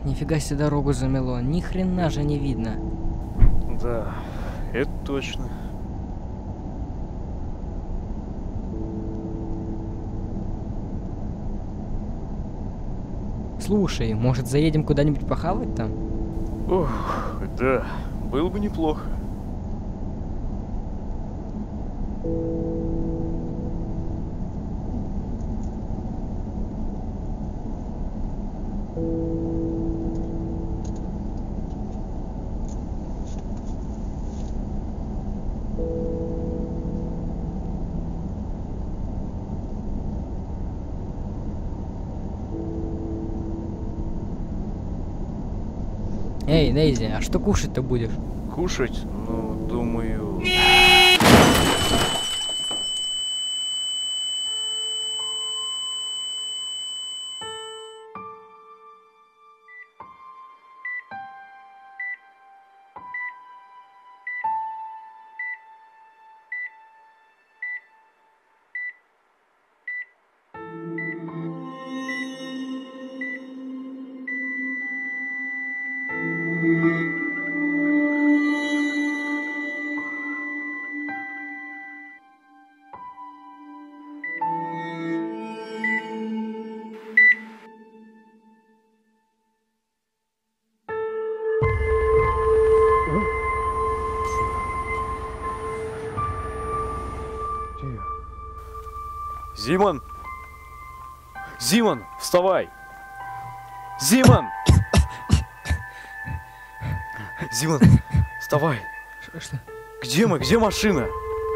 Нифига себе дорогу замело. Ни хрена же не видно. Да, это точно. Слушай, может заедем куда-нибудь похавать там? Ох, да, было бы неплохо. Эй, Дейзи, а что кушать-то будешь? Кушать? Ну, думаю... Зимон! Зимон, вставай! Зимон! Зимон, вставай! Что? Где мы? Где машина?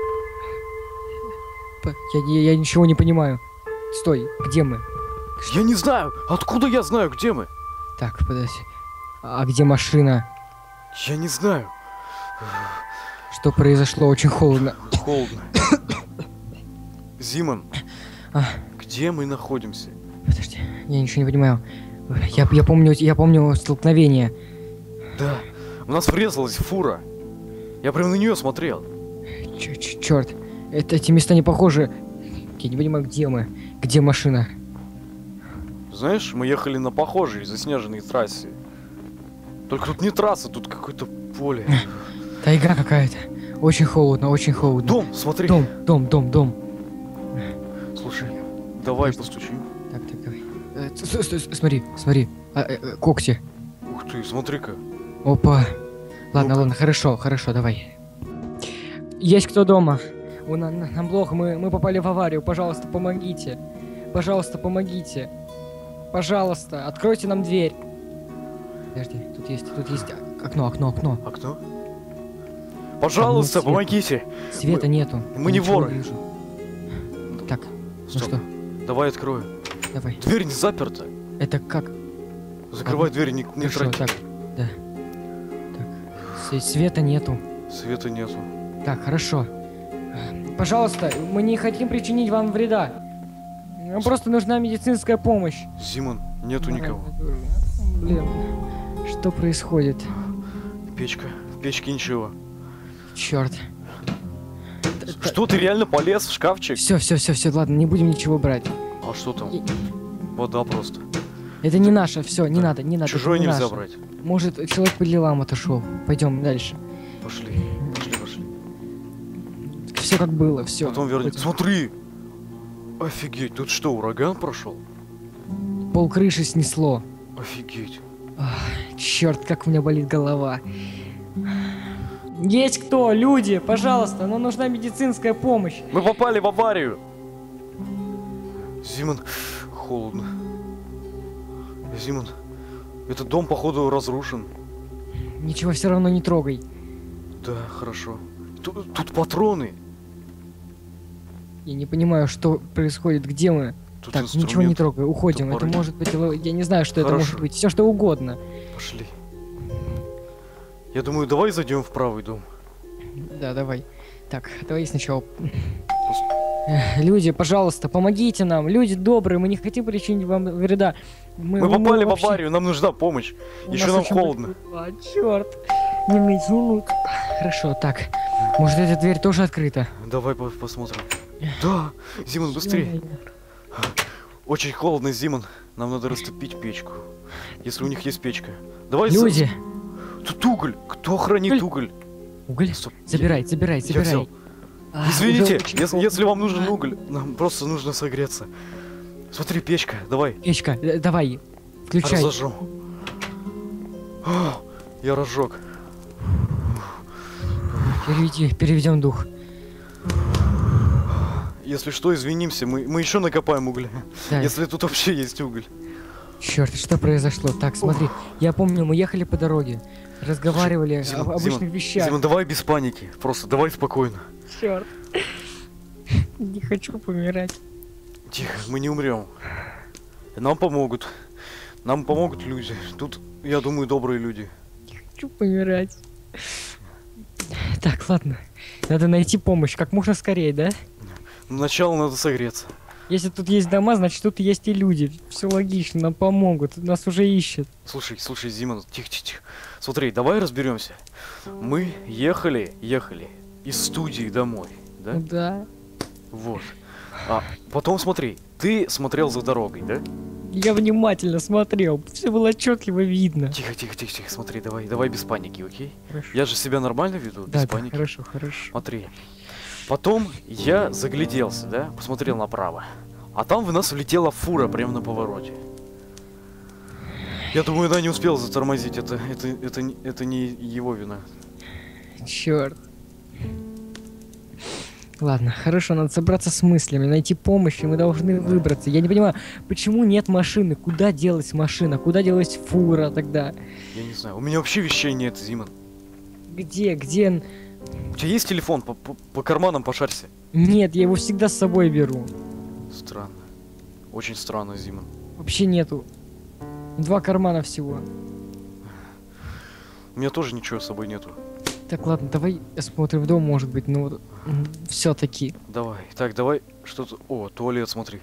Я ничего не понимаю. Стой, где мы? Я не знаю! Откуда я знаю, где мы? Так, подожди. А где машина? Я не знаю. Что произошло? Очень холодно. Холодно. Зимон, где мы находимся? Подожди, я ничего не понимаю. Я помню столкновение. Да, у нас врезалась фура. Я прям на нее смотрел. Черт, эти места не похожи. Я не понимаю, где мы. Где машина? Знаешь, мы ехали на похожей заснеженной трассе. Только тут не трасса, тут какое-то поле. Тайга какая-то. Очень холодно, очень холодно. Дом, смотри. Дом. Слушай, давай постучим. Так, давай. Стой, смотри. Когти. Ух ты, смотри-ка. Опа. Ладно, хорошо, давай. Есть кто дома? Нам плохо, мы попали в аварию. Пожалуйста, помогите. Пожалуйста, откройте нам дверь. Подожди, тут есть окно. Окно? Пожалуйста, помогите. Света нету. Мы не воры. Вижу. Так, Стоп. ну что? Давай открою. Давай. Дверь не заперта. Это как? Закрывай дверь, не Хорошо, траки. так, да. Так, света нету. Света нету. Так, хорошо. Пожалуйста, мы не хотим причинить вам вреда. Нам просто нужна медицинская помощь. Зимон, нету никого. Блин, что происходит? Печка. В печке ничего. Черт. Что, ты реально полез в шкафчик? Все, ладно, не будем ничего брать. А что там? Вода просто. Это не наше, все, не надо. Чужое это не нельзя наше. брать. Может, человек по делам отошел. Пойдем дальше. Пошли. Все как было, все. Потом вернемся. Смотри! Офигеть, тут что, ураган прошел? Пол крыши снесло. Офигеть. Черт, как у меня болит голова. Есть кто? Люди, пожалуйста, нам нужна медицинская помощь. Мы попали в аварию. Зимон, холодно. Зимон, этот дом, походу, разрушен. Ничего все равно не трогай. Да, хорошо. Тут патроны. Я не понимаю, что происходит, где мы. Тут так, ничего не трогай, уходим. Это может быть, я не знаю, что Хорошо. это может быть. Все что угодно. Пошли. Я думаю, давай зайдем в правый дом. Да, давай. Так, давай сначала. Люди, пожалуйста, помогите нам. Люди добрые, мы не хотим причинить вам вреда. Мы попали в аварию, нам нужна помощь. Еще нам холодно. Черт. Не минут. Хорошо, так. Может, эта дверь тоже открыта? Давай посмотрим. Да, Зимон, быстрее. Очень холодно, Зимон. Нам надо растопить печку. Если у них есть печка. Давай. Люди! Тут уголь! Кто хранит уголь? Уголь? Стоп. Забирай. Я взял. А, Извините, уже очень если вам нужен А. уголь, нам просто нужно согреться. Смотри, печка, давай. Печка, давай, включай. Разожжем. О, я разжег. Переведем дух. Если что, извинимся, мы еще накопаем угля. Да. Если тут вообще есть уголь. Черт, что произошло? Так, смотри, я помню, мы ехали по дороге, разговаривали Слушай, об обычных вещах. Зимон, давай без паники. Просто давай спокойно. Черт. Не хочу помирать. Тихо, мы не умрем. Нам помогут. Нам помогут люди. Тут, я думаю, добрые люди. Не хочу помирать. Так, ладно. Надо найти помощь как можно скорее, да? Сначала надо согреться. Если тут есть дома, значит тут есть и люди. Все логично, нам помогут. Нас уже ищут. Слушай, Зимон, тихо. Смотри, давай разберемся. Мы ехали из студии домой, да? Да. Вот. А потом смотри, ты смотрел за дорогой, да? Я внимательно смотрел. Все было отчетливо видно. Тихо, смотри, давай без паники, окей? Хорошо. Я же себя нормально веду, без Да, паники. хорошо. Смотри. Потом я загляделся, да, посмотрел направо. А там в нас влетела фура прямо на повороте. Я думаю, она не успела затормозить. Это не его вина. Черт. Ладно, хорошо, надо собраться с мыслями, найти помощь, и мы должны выбраться. Я не понимаю, почему нет машины? Куда делась машина? Куда делась фура тогда? Я не знаю. У меня вообще вещей нет, Зимон. Где? У тебя есть телефон? По карманам пошарься. Нет, я его всегда с собой беру. Странно. Очень странно, Зимон. Вообще нету. 2 кармана всего. У меня тоже ничего с собой нету. Так, ладно, давай осмотрим дом, может быть, ну вот все-таки. Давай. Так, давай. Что тут? О, туалет, смотри.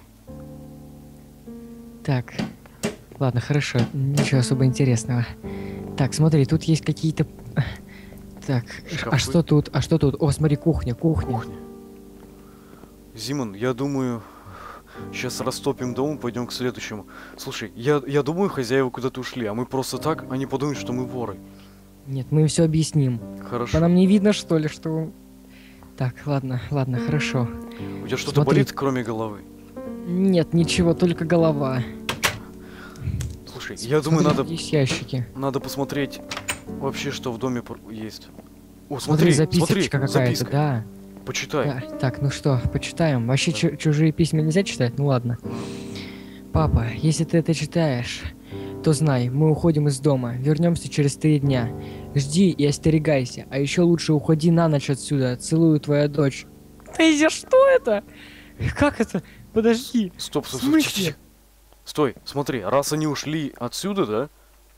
Так. Ладно, хорошо, ничего особо интересного. Так, смотри, тут есть какие-то... Так, Шкафы. а что тут? О, смотри, кухня. Зимон, я думаю, сейчас растопим дом и пойдем к следующему. Слушай, я думаю, хозяева куда-то ушли, а мы просто так, они подумают, что мы воры. Нет, мы все объясним. Хорошо. А нам не видно, что ли, что... Так, ладно, хорошо. У тебя что-то Смотри. болит, кроме головы? Нет, ничего, только голова. Слушай, я думаю, Смотри, есть ящики. надо посмотреть вообще, что в доме есть. О, Смотри, смотри, записочка какая-то, записка. да. Почитай. Да. Так, ну что, почитаем. Вообще чужие письма нельзя читать? Ну ладно. Папа, если ты это читаешь, то знай, мы уходим из дома. Вернемся через 3 дня. Жди и остерегайся. А еще лучше уходи на ночь отсюда. Целую, твоя дочь. Дейзи, что это? Как это? Подожди. Стоп, В смысле? тихо. Стой, смотри, раз они ушли отсюда, да?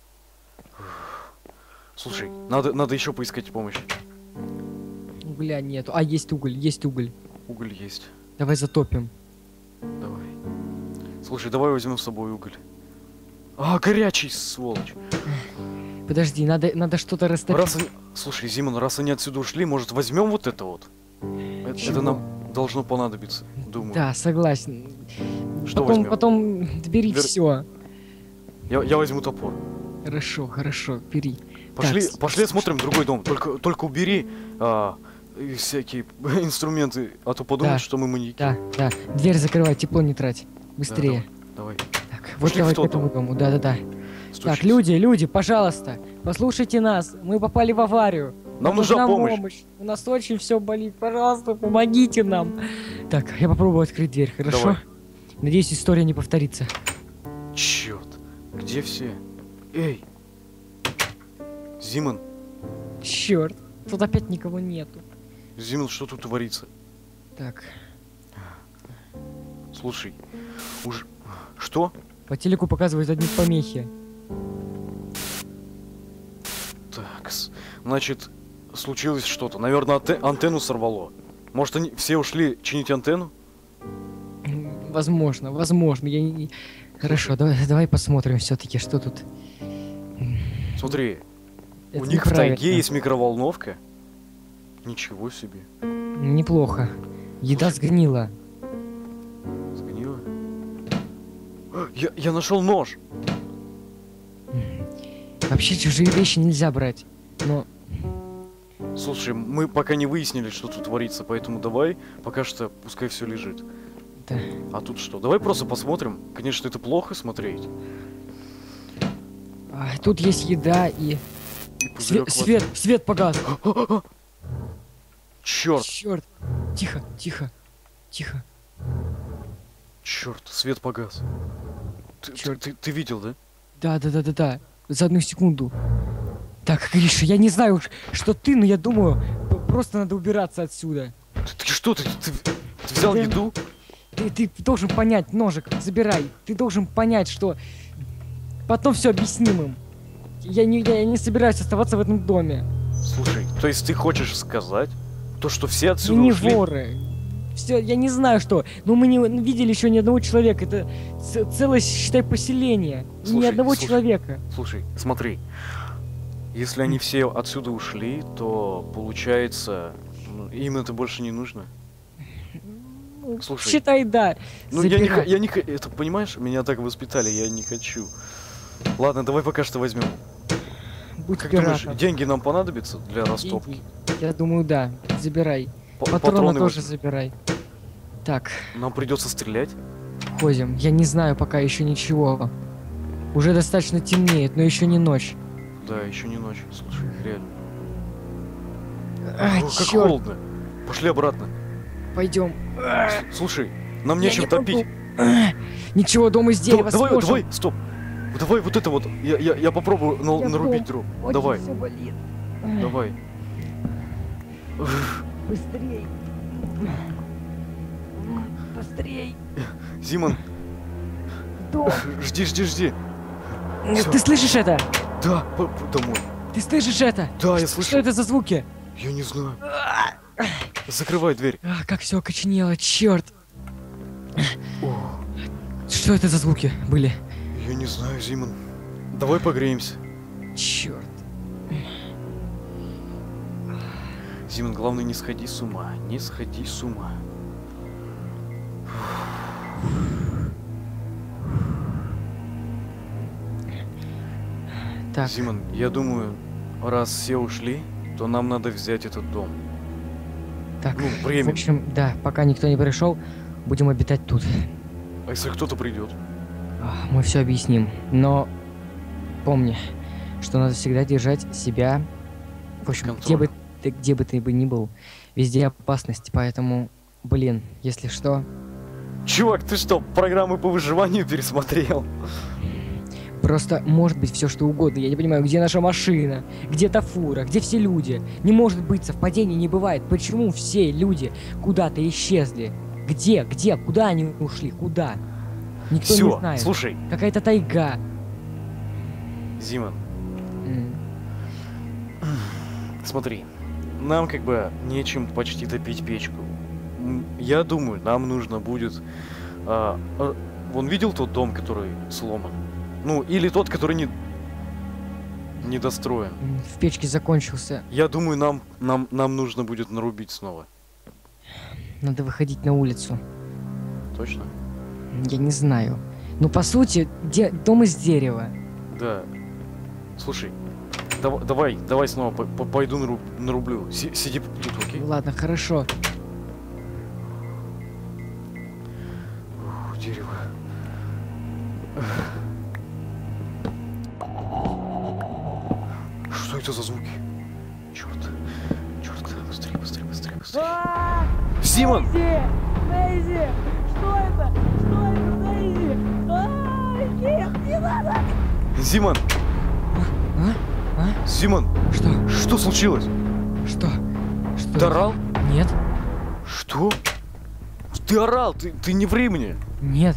Слушай, надо еще поискать помощь. Угля нету. А, есть уголь. Уголь есть. Давай затопим. Давай. Слушай, давай возьмем с собой уголь. А, горячий, сволочь. Подожди, надо что-то растопить. Слушай, Зимон, раз они отсюда ушли, может возьмем вот это вот? Это Чего? нам должно понадобиться, думаю. Да, согласен. Что возьмем? Потом бери все. Я возьму топор. Хорошо, бери. Пошли, Так, пошли осмотрим другой дом. Только убери всякие инструменты, а то подумают, Да. что мы маньяки. Да. Дверь закрывай, тепло не трать. Быстрее. Давай. Так, вот Пошли давай в к тот этому дом. дому. Да. Так, Стучись. люди, пожалуйста, послушайте нас. Мы попали в аварию. Нам нужна помощь. У нас очень все болит. Пожалуйста, помогите нам. Так, я попробую открыть дверь, хорошо? Давай. Надеюсь, история не повторится. Черт, где все? Эй! Зимон, Черт, тут опять никого нету. Зимон, что тут творится? Так, Слушай, Что? по телеку показывают одни помехи. Так, значит, случилось что-то. Наверное, антенну сорвало. Может, они все ушли чинить антенну? Возможно. Хорошо, давай посмотрим все-таки, что тут. Смотри, Это у них в неправильно. тайге есть микроволновка. Ничего себе. Неплохо. Еда сгнила. Сгнила. Я нашел нож. Вообще чужие вещи нельзя брать. Но Слушай, мы пока не выяснили, что тут творится, поэтому давай, пока что пускай все лежит. да. А тут что? Давай просто посмотрим. Конечно, это плохо смотреть. Тут есть еда и... И пузырек воды. Свет погас. Черт, Черт. Тихо, тихо, тихо. черт, свет погас. Чёрт. Ты видел, да? Да. За одну секунду. Так, Гриша, я не знаю, что ты, но я думаю, просто надо убираться отсюда. Ты что, ты взял Да. еду? Ты должен понять, ножик, забирай. Ты должен понять, что потом все объясним им. Я не собираюсь оставаться в этом доме. Слушай, то есть ты хочешь сказать, то, что все Мы отсюда не ушли? воры. Все, я не знаю что. Но мы не видели еще ни одного человека. Это целое, считай, поселение. Ни Слушай, одного слушай. человека. Слушай, смотри. Если они все отсюда ушли, то получается, им это больше не нужно. Ну, Слушай. считай, да. Ну, Забирай. я не это понимаешь, меня так воспитали, я не хочу. Ладно, давай пока что возьмем. Будь Как думаешь, пиратом. деньги нам понадобятся для растопки? Деньги. Я думаю, да. Забирай. Патроны Патроны тоже возьмем. забирай. Так, Нам придется стрелять? ходим. Я не знаю пока еще ничего. Уже достаточно темнеет, но еще не ночь. Да, еще не ночь. Слушай, реально. Ай, Ох, как черт. холодно. Пошли обратно. Пойдем. Слушай, нам Я нечем не могу. топить. Ничего, дом из дерева Давай, сможем. давай, стоп. Давай вот это вот. Я попробую Я нарубить помню. дров. Очень Давай, всё болит. давай. Быстрей. Быстрей. Зимон, Дом. жди. Всё. Ты слышишь это? Да, домой. Ты слышишь это? Да, я Что слышу. это за звуки? Я не знаю. Закрывай дверь. Как все окоченело, черт. Что это за звуки были? Я не знаю, Зимон. Давай погреемся. Черт. Зимон, главное, не сходи с ума. Не сходи с ума. Так, Зимон, я думаю, раз все ушли, то нам надо взять этот дом. так. Ну, В время. общем, да, пока никто не пришел, будем обитать тут. А если кто-то придет? Мы все объясним. Но помни, что надо всегда держать себя. В общем, Контроль. где бы ты ни был, везде опасность. Поэтому, блин, если что, Чувак, ты что, программы по выживанию пересмотрел? просто может быть все что угодно. Я не понимаю, где наша машина, где та фура, где все люди. Не может быть, совпадений не бывает. Почему все люди куда-то исчезли? Где? Куда они ушли? Куда? Никто не Все, знает. слушай, Какая-то тайга. Зимон, М. смотри, нам как бы нечем почти топить печку. Я думаю, нам нужно будет... вон видел тот дом, который сломан? Ну, или тот, который недостроен. В печке закончился. Я думаю, нам нужно будет нарубить снова. Надо выходить на улицу. Точно? Я не знаю. Ну, по сути, дом из дерева. Да. Слушай, давай снова пойду нарублю. Сиди тут, окей? Ладно, хорошо. Дерево. Что это за звуки? Черт, быстрее. Зимон! Дейзи! Что это? Что это, Дейзи? Нет, не надо! Зимон! А? Зимон! Что? Что случилось? Что? Что? Ты орал? Нет. Что? Ты орал! Ты не ври мне! Нет.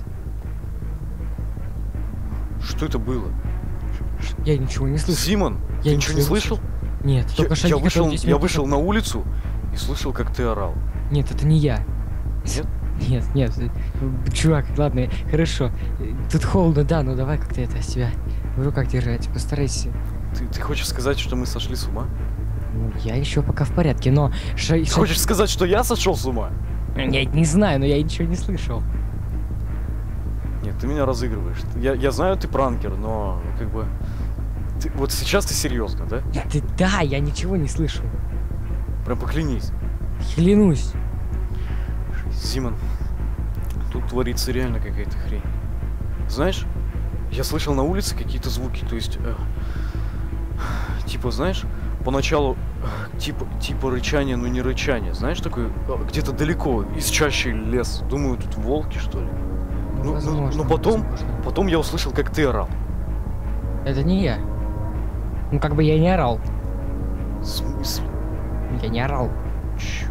Что это было? Я ничего не слышу. Зимон, Я ты ничего не слышал? Нет, только шаги, которые здесь Я минут вышел назад. на улицу и слышал, как ты орал. Нет, это не я. Нет? Нет. Чувак, ладно, хорошо. Тут холодно, да, но давай как-то это себя в руках держать. Постарайся. Ты хочешь сказать, что мы сошли с ума? Ну, я еще пока в порядке, но... Ты хочешь сказать, что я сошел с ума? Я не знаю, но я ничего не слышал. Нет, ты меня разыгрываешь. Я знаю, ты пранкер, но как бы... вот сейчас ты серьезно, да? Да, я ничего не слышу. Прям поклянись. Клянусь. Зимон, тут творится реально какая-то хрень. Знаешь, я слышал на улице какие-то звуки, то есть... типа, знаешь, поначалу типа рычание, но не рычание. Знаешь, такой где-то далеко, из чащи лес. Думаю, тут волки, что ли. Возможно, но потом возможно. я услышал, как ты орал. Это не я. Ну, как бы я не орал. В смысле? Я не орал. Черт.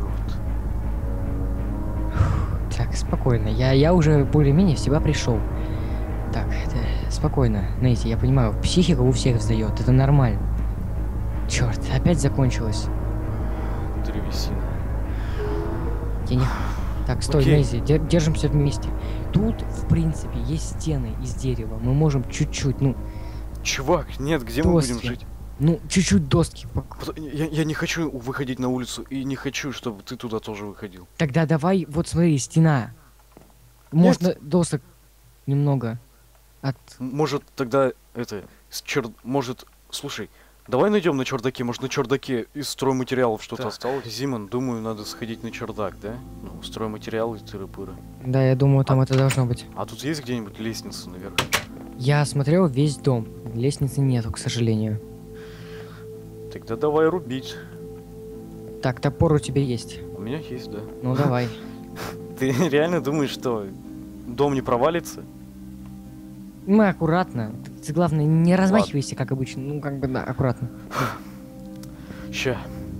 Так, спокойно. Я уже более-менее в себя пришел. Так, спокойно. Знаете, я понимаю, психика у всех встает. Это нормально. Черт, опять закончилось. Древесина. Я не... Так, стой, Окей. Нейзи, держимся вместе. Тут, в принципе, есть стены из дерева. Мы можем чуть-чуть, ну, Чувак, нет, где мы будем доски. жить? Чуть-чуть доски. Я не хочу выходить на улицу и не хочу, чтобы ты туда тоже выходил. Тогда давай, вот смотри, стена. Можно досок немного от... Может, тогда может, слушай, давай найдем на чердаке, может, на чердаке из стройматериалов что-то Так. осталось. Зимон, думаю, надо сходить на чердак, да? Ну, стройматериалы, тыры-пыры. Да, я думаю, там это должно быть. А тут есть где-нибудь лестница наверх? Я осмотрел весь дом. Лестницы нету, к сожалению. Тогда давай рубить. Так, топор у тебя есть. У меня есть, да. Ну, давай. Ты реально думаешь, что дом не провалится? Мы аккуратно. Ты, главное, не размахивайся, как обычно. Ну, как бы, да, аккуратно. Ща.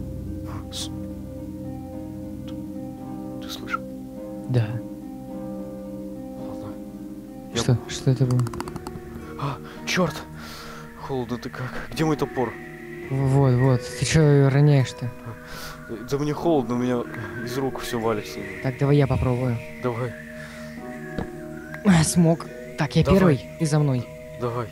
Ты слышал? Да. Ладно. Что? Что это было? Черт! Холодно ты как. Где мой топор? Вот. Ты чё роняешь-то? Да мне холодно, у меня из рук все валится. Так, давай я попробую. Давай, Смог. Так, я Давай. первый, ты за мной. давай.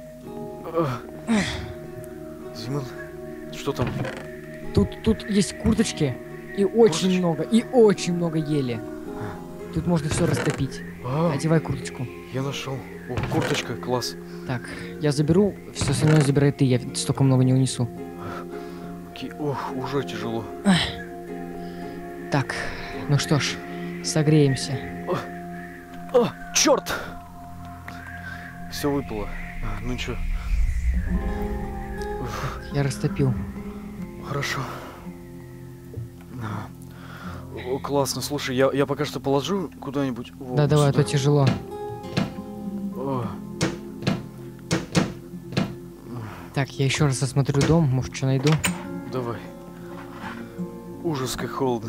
Зимон, что там? Тут есть курточки. И очень много ели. Тут можно все растопить. Одевай курточку. Я нашел. О, курточка, класс. Так, я заберу, все остальное забирай ты, я столько много не унесу. Окей, ох, уже тяжело. Так, ну что ж, согреемся. Черт! Все выпало. Ну ничего. Я растопил. Хорошо. О, классно, слушай, я пока что положу куда-нибудь. Да, давай, а то тяжело. О, Так, я еще раз осмотрю дом, может, что найду. давай. Ужас, как холодно.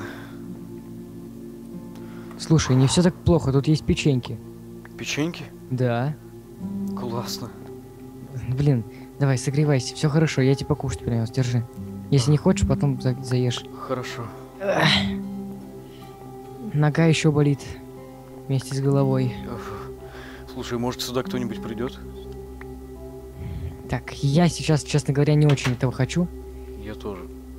Слушай, не все так плохо, тут есть печеньки. Печеньки? Да. Классно. Блин, давай, согревайся, все хорошо, я тебе покушать принес, держи. Если не хочешь, потом заешь. Хорошо. Нога еще болит. Вместе с головой. Слушай, может сюда кто-нибудь придет? Так, я сейчас, честно говоря, не очень этого хочу. Я тоже.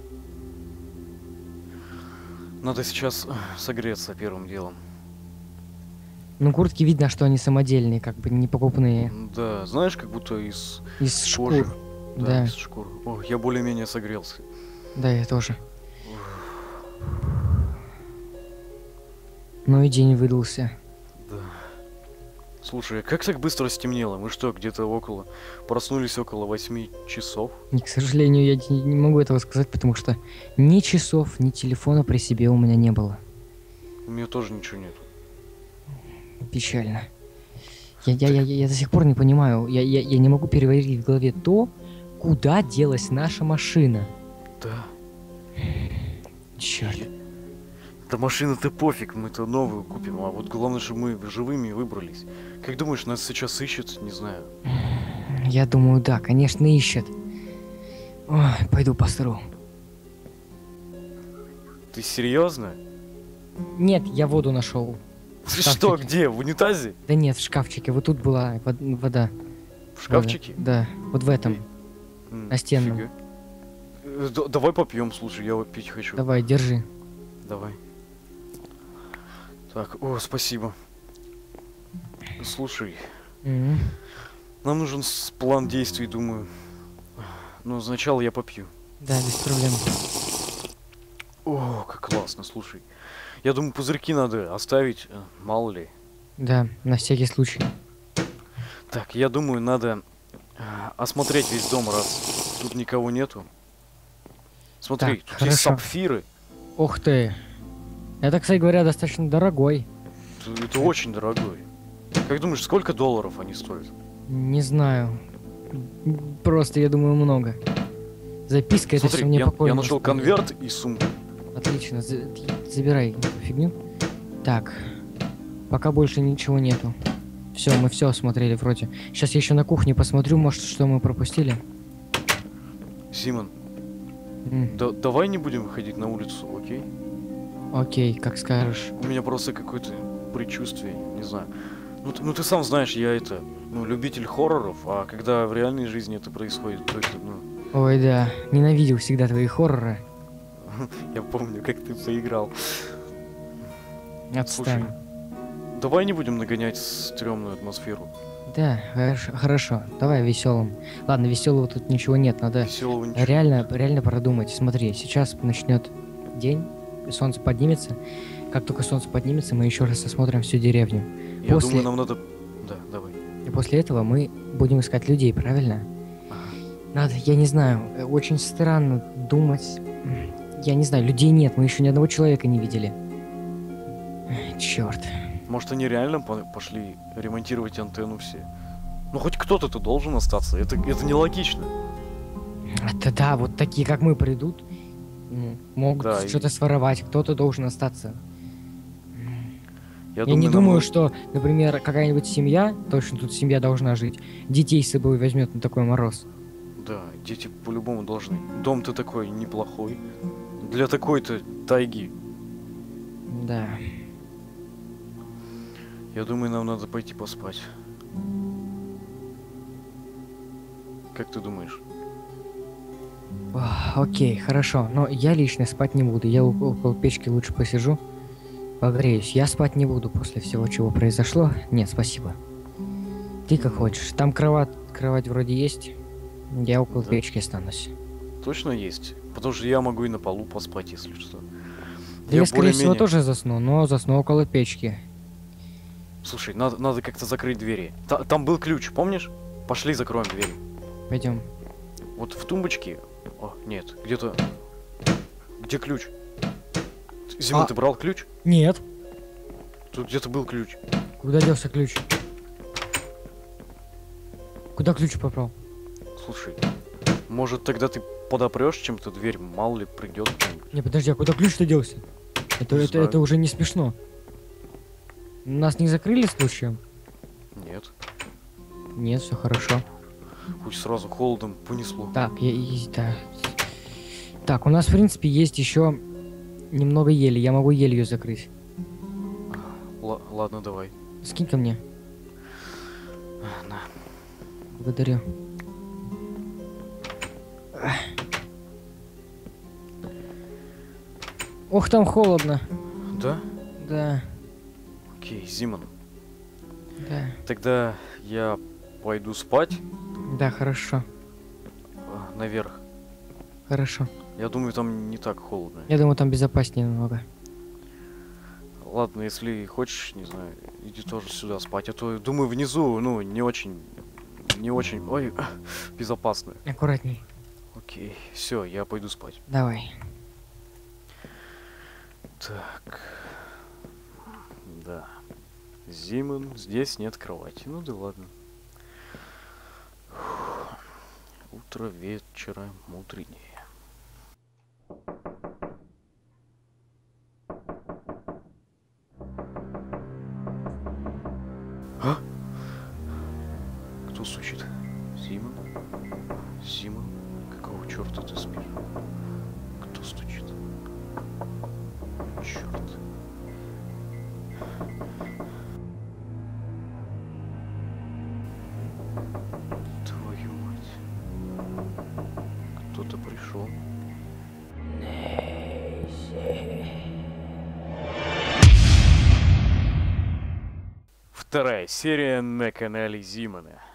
Надо сейчас согреться первым делом. Ну, куртки видно, что они самодельные, как бы не покупные. Да, знаешь, как будто из Из кожи. шкур. Да, Да. из шкур. О, я более-менее согрелся. Да, я тоже. Ну и день выдался. Да. Слушай, а как так быстро стемнело? Мы что, где-то проснулись около 8 часов? И, к сожалению, я не могу этого сказать, потому что ни часов, ни телефона при себе у меня не было. У меня тоже ничего нет. Печально. Я до сих пор не понимаю, я не могу переварить в голове то, куда делась наша машина. Да. Черт. Да машина-то пофиг, мы-то новую купим, а вот главное, чтобы мы живыми выбрались. Как думаешь, нас сейчас ищут? Не знаю. Я думаю, да, конечно, ищет. Ой, пойду посру. Ты серьезно? Нет, я воду нашел. Ты шкафчике. что, где? В унитазе? Да нет, в шкафчике. Вот тут была вода. В шкафчике? Да, вот в этом. Настенном. Нифига. Давай попьем, слушай, я вот пить хочу. Давай, держи. Давай. Так, о, спасибо. Слушай, Мгм. нам нужен план действий, думаю. Но сначала я попью. Да, без проблем. О, как классно, слушай. Я думаю, пузырьки надо оставить, мало ли. Да, на всякий случай. Так, я думаю, надо осмотреть весь дом, раз тут никого нету. Смотри, Так, тут есть хорошо. сапфиры. Ух ты. Это, кстати говоря, достаточно дорогой. Это очень дорогой. Как думаешь, сколько долларов они стоят? Не знаю. Просто, я думаю, много. Записка, это все Смотри, мне я покойно. нашел конверт и сумку. Отлично, забирай эту фигню. Так, пока больше ничего нету. Все, мы все осмотрели вроде. Сейчас я еще на кухне посмотрю, может, что мы пропустили. Симон, М, давай не будем выходить на улицу, окей? окей, как скажешь. У меня просто какое-то предчувствие, не знаю. Ну ты сам знаешь, я любитель хорроров, а когда в реальной жизни это происходит, то это, Ой, да, ненавидел всегда твои хорроры. я помню, как ты поиграл. Отстань. Давай не будем нагонять стрёмную атмосферу. Да, хорошо. Давай веселым. Ладно, веселого тут ничего нет, надо Веселого ничего. реально продумать. Смотри, сейчас начнет день, солнце поднимется. Как только солнце поднимется, мы еще раз осмотрим всю деревню. Я после- думаю, нам надо... Да, давай. И после этого мы будем искать людей, правильно? Надо, я не знаю, очень странно думать. Я не знаю, людей нет, мы еще ни одного человека не видели. Черт. Может, они реально пошли ремонтировать антенну все? Ну, хоть кто-то-то должен остаться. Это нелогично. Это да, вот такие, как мы, придут, могут Да, и- что-то своровать, кто-то должен остаться. Я думаю, не нам думаю, надо- что, например, какая-нибудь семья, точно тут семья должна жить, детей с собой возьмет на такой мороз. Да, дети по-любому должны. Дом-то такой неплохой. Для такой-то тайги. Да. Я думаю, нам надо пойти поспать. Как ты думаешь? Окей, хорошо, но я лично спать не буду. Я около печки лучше посижу, погреюсь. Я спать не буду после всего, чего произошло. Нет, спасибо. Ты как хочешь. Там кровать вроде есть. Я около Да. печки останусь. Точно есть? Потому что я могу и на полу поспать, если что. Да я, скорее всего, более-менее- тоже засну, но засну около печки. Слушай, надо как-то закрыть двери. Там был ключ, помнишь? Пошли закроем двери. Пойдем. Вот в тумбочке... О, нет, где-то... Где ключ? Зима, А- ты брал ключ? Нет. Тут где-то был ключ. Куда делся ключ? Куда ключ попал? Слушай, может тогда ты подопрешь чем-то дверь, мало ли придет кто-нибудь. Не, подожди, а куда ключ-то делся? Это, Не это, знаю. это уже не смешно. Нас не закрыли случаем? Нет, Нет, все хорошо. пусть сразу холодом понесло. Так, да. Так, у нас, в принципе, есть еще немного ели. Я могу ель ее закрыть. Ладно, давай. Скинь ко мне. На. Благодарю. Ох, там холодно. Да? Да, Окей, Зимон. да. Тогда я пойду спать Да, хорошо. наверх. Хорошо. Я думаю, там не так холодно. Я думаю, там безопаснее намного. Ладно, если хочешь, не знаю, иди тоже сюда спать. А то, думаю, внизу, не очень, ой, безопасно. Аккуратней. Окей, все, я пойду спать. Давай. Так. Да. Зимон, здесь нет кровати. Ну да ладно. Фух. Утро вечера мудренее. А? Кто стучит? Зимон? Зимон? Какого черта ты спишь? Кто стучит? Черт. Твою мать. Кто-то пришел. вторая серия на канале Зимана.